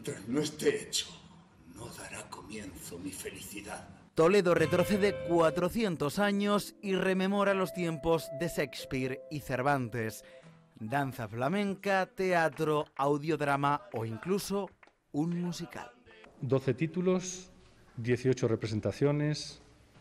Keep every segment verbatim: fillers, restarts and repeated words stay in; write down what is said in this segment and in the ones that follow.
Mientras no esté hecho, no dará comienzo mi felicidad. Toledo retrocede cuatrocientos años y rememora los tiempos de Shakespeare y Cervantes. Danza flamenca, teatro, audiodrama o incluso un musical. doce títulos, dieciocho representaciones,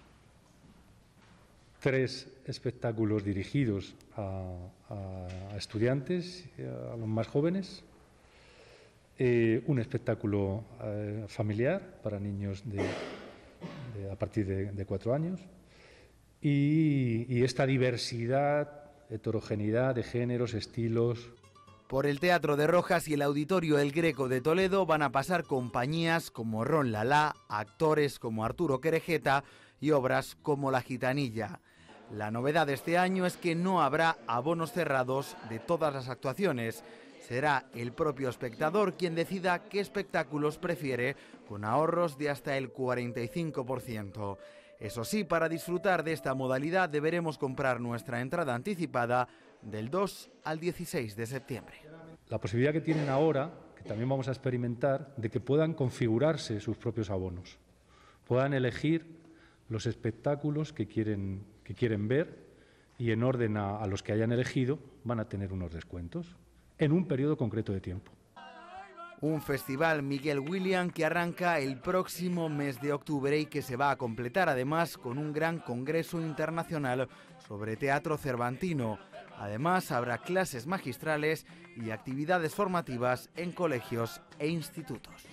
tres espectáculos dirigidos a, a estudiantes, a los más jóvenes, eh, un espectáculo eh, familiar para niños de, de, a partir de, de cuatro años y, y esta diversidad, heterogeneidad de géneros, estilos. Por el Teatro de Rojas y el Auditorio El Greco de Toledo van a pasar compañías como Ron Lala, actores como Arturo Querejeta y obras como La Gitanilla. La novedad de este año es que no habrá abonos cerrados de todas las actuaciones. Será el propio espectador quien decida qué espectáculos prefiere, con ahorros de hasta el cuarenta y cinco por ciento. Eso sí, para disfrutar de esta modalidad deberemos comprar nuestra entrada anticipada del dos al dieciséis de septiembre. La posibilidad que tienen ahora, que también vamos a experimentar, de que puedan configurarse sus propios abonos, puedan elegir los espectáculos que quieren, que quieren ver y en orden a, a los que hayan elegido van a tener unos descuentos en un periodo concreto de tiempo. Un festival Miguel William que arranca el próximo mes de octubre y que se va a completar además con un gran congreso internacional sobre teatro cervantino. Además habrá clases magistrales y actividades formativas en colegios e institutos.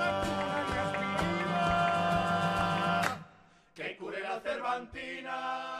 ¡Que cure la Cervantina!